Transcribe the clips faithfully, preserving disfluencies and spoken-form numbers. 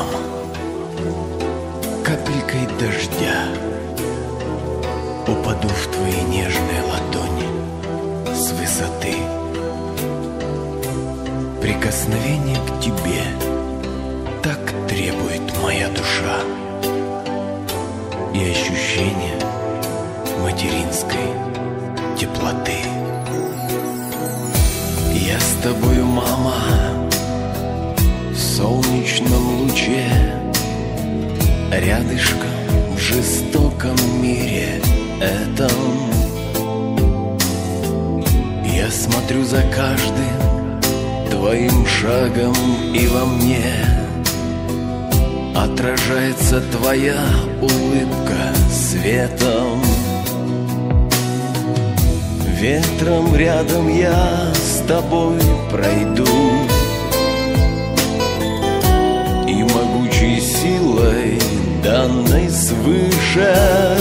мама, капелькой дождя упаду в твои нежные ладони с высоты. Прикосновение к тебе так требует моя душа, и ощущение материнской теплоты. Я с тобою, мама, в солнечном луче, рядышком в жестоком мире этом. Я смотрю за каждым твоим шагом, и во мне отражается твоя улыбка светом. Ветром рядом я с тобой пройду, и могучей силой, данной свыше,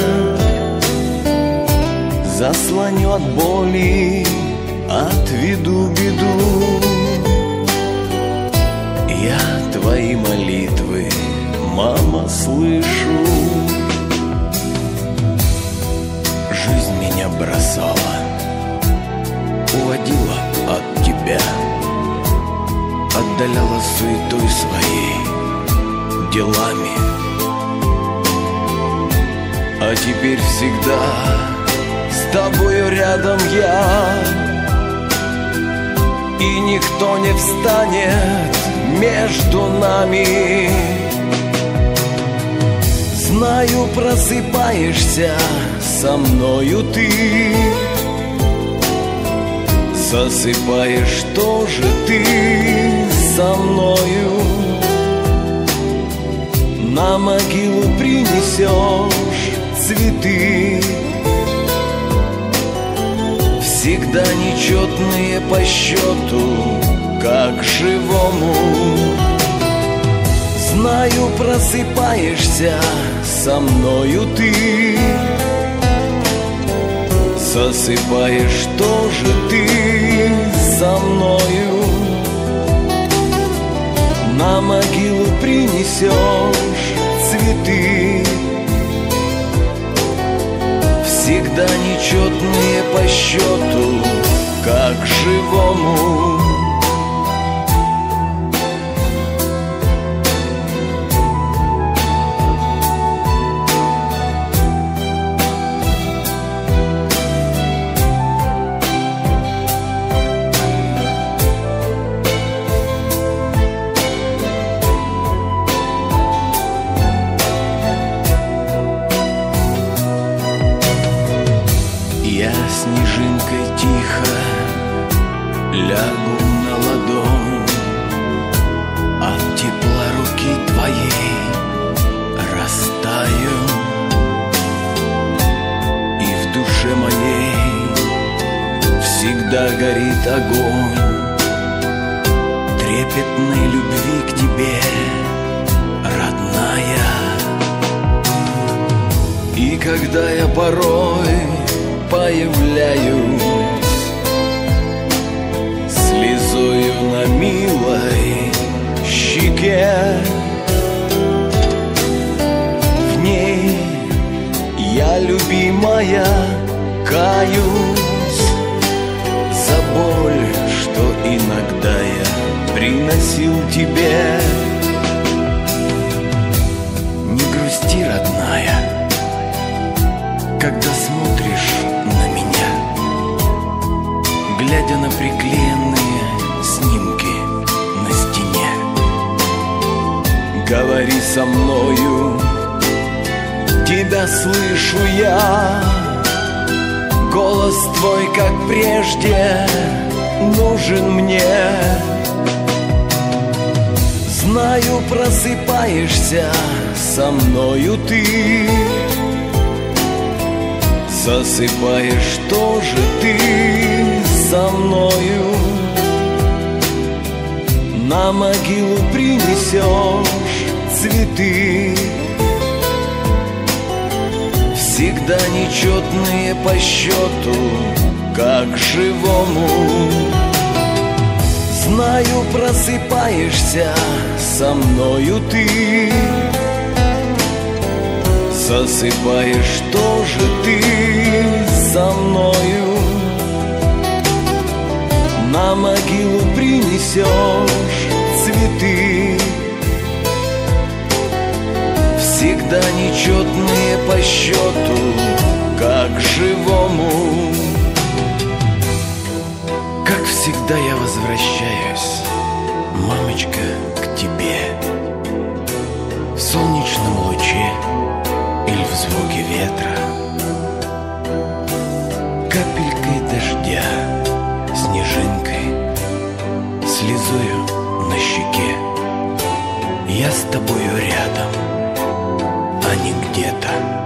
заслоню от боли, отведу беду. Я твои молитвы, мама, слышу. Жизнь меня бросала, уводила от тебя, отдаляла суетой своей, делами. А теперь всегда с тобою рядом я, и никто не встанет между нами. Знаю, просыпаешься со мною ты, засыпаешь тоже ты со мною. На могилу принесешь цветы, всегда нечетные по счету, как живому. Знаю, просыпаешься со мною ты, засыпаешь тоже ты со мною. На могилу принесешь цветы, всегда нечетные по счету, как живому. Я снежинкой тихо лягу на ладонь, от тепла руки твоей растаю, и в душе моей всегда горит огонь трепетной любви к тебе, родная. И когда я порой появляюсь слезою на милой щеке, в ней я, любимая, каюсь за боль, что иногда я приносил тебе. Не грусти, родная, когда смотришь на меня, глядя на приклеенные снимки на стене. Говори со мною, тебя слышу я, голос твой, как прежде, нужен мне. Знаю, просыпаешься со мною ты, засыпаешь тоже ты со мною. На могилу принесешь цветы, всегда нечетные по счету, как живому. Знаю, просыпаешься со мною ты, засыпаешь тоже ты со мною. На могилу принесешь цветы, всегда нечетные по счету, как живому. Как всегда я возвращаюсь, мамочка, к тебе, в солнечном луче или в звуке ветра, капелькой дождя, снежинкой, слезою на щеке. Я с тобою рядом, а не где-то.